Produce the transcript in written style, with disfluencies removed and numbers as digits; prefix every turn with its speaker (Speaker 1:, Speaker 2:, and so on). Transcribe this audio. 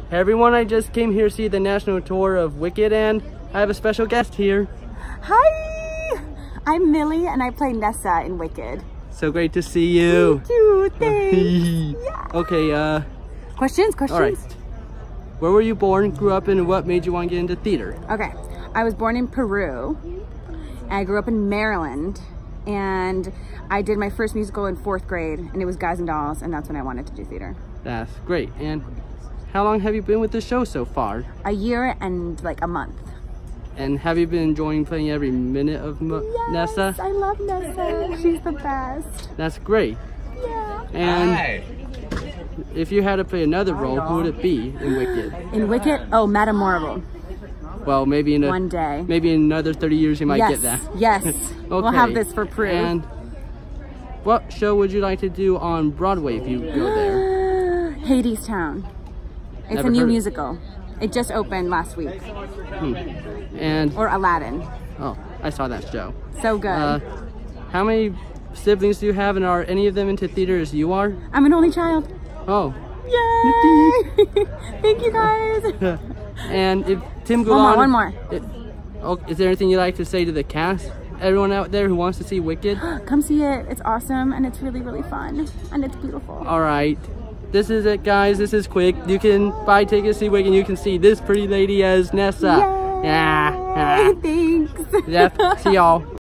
Speaker 1: Hey everyone, I just came here to see the national tour of Wicked, and I have a special guest here.
Speaker 2: Hi! I'm Millie and I play Nessa in Wicked.
Speaker 1: So great to see you.
Speaker 2: Me too, thanks. Yeah.
Speaker 1: Okay,
Speaker 2: Questions?
Speaker 1: all right. Where were you born, grew up in, and what made you want to get into theater?
Speaker 2: Okay, I was born in Peru. And I grew up in Maryland. And I did my first musical in 4th grade, and it was Guys and Dolls, and that's when I wanted to do theater.
Speaker 1: That's great. And how long have you been with the show so far?
Speaker 2: A year and like a month.
Speaker 1: And have you been enjoying playing every minute of Nessa?
Speaker 2: I love Nessa. She's the best.
Speaker 1: That's great.
Speaker 2: Yeah.
Speaker 1: And if you had to play another role, who would it be in Wicked?
Speaker 2: In Wicked? Oh, Madame Morrible.
Speaker 1: Well, maybe in
Speaker 2: one day.
Speaker 1: Maybe in another 30 years you might get that.
Speaker 2: Yes.
Speaker 1: Okay.
Speaker 2: We'll have this for proof.
Speaker 1: And what show would you like to do on Broadway if you go there?
Speaker 2: Hadestown. It's
Speaker 1: Never
Speaker 2: a new
Speaker 1: heard.
Speaker 2: musical. It just opened last week.
Speaker 1: And
Speaker 2: or Aladdin.
Speaker 1: Oh, I saw that show.
Speaker 2: So good.
Speaker 1: How many siblings do you have, and are any of them into theater as you are?
Speaker 2: I'm an only child.
Speaker 1: Oh.
Speaker 2: Yay! Thank you guys.
Speaker 1: And if Tim Goulon...
Speaker 2: One more.
Speaker 1: Is there anything you'd like to say to the cast? Everyone out there who wants to see Wicked?
Speaker 2: Come see it. It's awesome, and it's really, really fun, and it's beautiful.
Speaker 1: All right. This is it, guys. This is quick. You can buy tickets to see Wicked, and you can see this pretty lady as Nessa.
Speaker 2: Yay!
Speaker 1: Yeah.
Speaker 2: Thanks.
Speaker 1: Yeah. See y'all.